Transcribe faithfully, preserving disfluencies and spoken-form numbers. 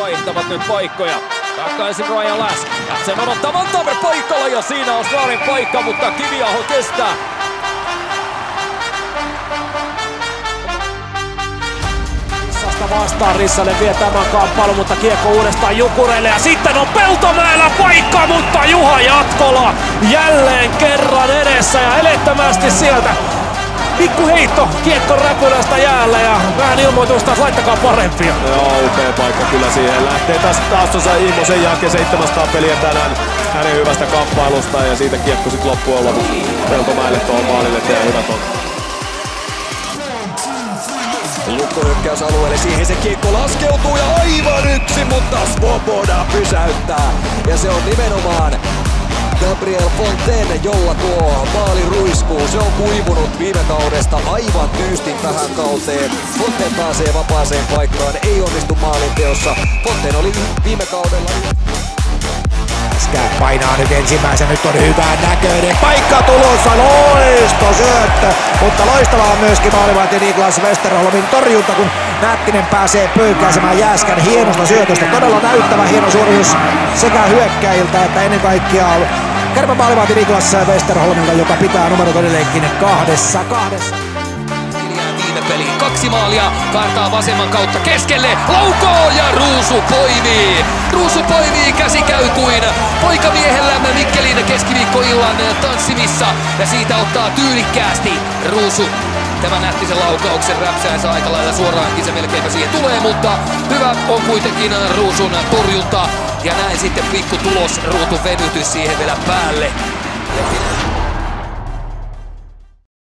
vaihtavat nyt paikkoja. Takaisin Ryan Lass. Sen odottaa Montgomery paikalla ja siinä on Slarin paikka, mutta Kiviaho kestää. Rissasta vastaan, Rissanen vie tämän kamppailun, mutta kiekko uudestaan Jukureille ja sitten on Peltomäellä paikka, mutta Juha Jatkola jälleen kerran edessä ja elettömästi sieltä. Pikku heitto kiekko räpylästä jäällä ja vähän ilmoitusta, että laittakaa parempia. Joo, upea paikka kyllä siihen. Lähtee taas taas Immo sen jälkeen seitsemänsataa peliä tänään hänen hyvästä kamppailusta ja siitä kiekko sitten loppujen lopuksi Peltomäelle tuohon maalille tehdä hyvät on. Lukko hyökkäysalueelle, siihen se kiekko laskeutuu ja aivan yksi, mutta Svoboda pysäyttää. Ja se on nimenomaan Gabriel Fontaine, jolla tuo maali ruiskuu. Se on kuivunut viime kaudesta aivan tyystin tähän kauteen. Fontaine pääsee vapaaseen paikkaan, ei onnistu maalinteossa. Fontaine oli viime kaudella... Skää painaa nyt ensimmäisen, nyt on hyvän näköinen paikka tulossa, loisto syöttö, mutta loistavaa on myöskin maalivahti Niklas Westerholmin torjunta, kun Nättinen pääsee pöykäisemään Jääskän hienosta syötöstä. Todella näyttävä hieno suoritus sekä hyökkäiltä että ennen kaikkea Kärpän maalivahti Niklas Westerholmilta, joka pitää numerot edelleenkin kahdessa kahdessa. Viime peliin kaksi maalia, kaartaa vasemman kautta keskelle, laukoo ja Ruusu poimii. Ruusu poimii, käsi käy kuin poikamiehellämme Mikkelin keskiviikkoillan tanssimissa ja siitä ottaa tyylikkäästi Ruusu tämän Nättisen laukauksen räpsäänsä aika lailla suoraankin, se melkeinpä siihen tulee, mutta hyvä on kuitenkin Ruusun torjunta ja näin sitten pikku tulos, ruutun venytys siihen vielä päälle.